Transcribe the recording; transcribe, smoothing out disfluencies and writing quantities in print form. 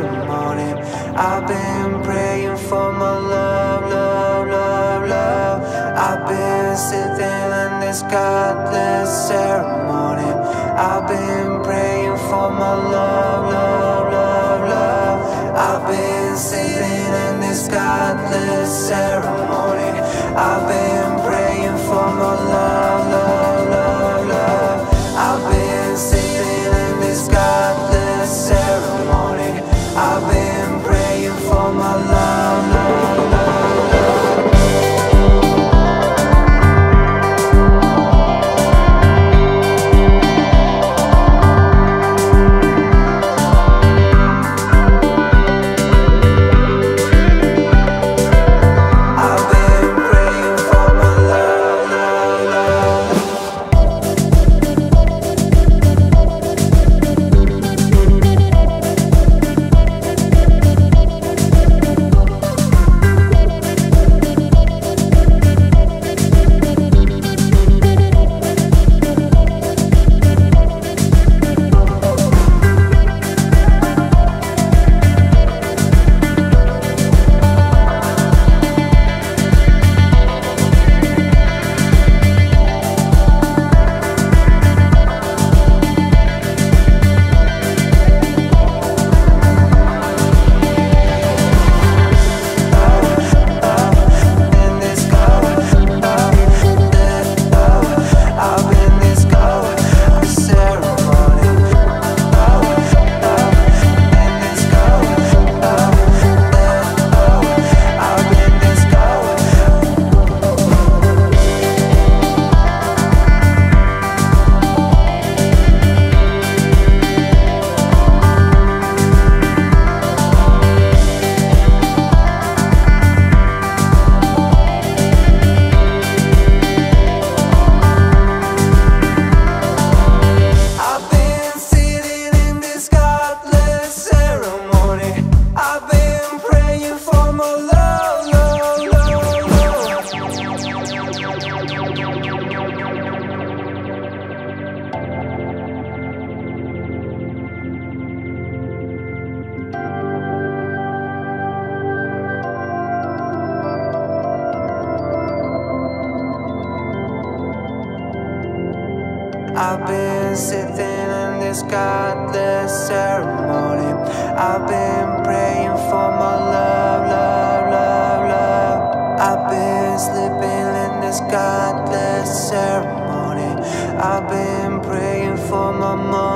ceremony. I've been praying for my love, love, love, love. I've been sitting in this godless ceremony. I've been praying for my love, love, love, love. I've been sitting in this godless ceremony. I've been praying for my love, love, love, love. I've been sitting in this godless ceremony. I've been praying for my love, love, love, love. I've been sitting in this godless ceremony. I've been praying for my love, love, love, love. I've been sleeping in this godless ceremony. I've been praying for my mom.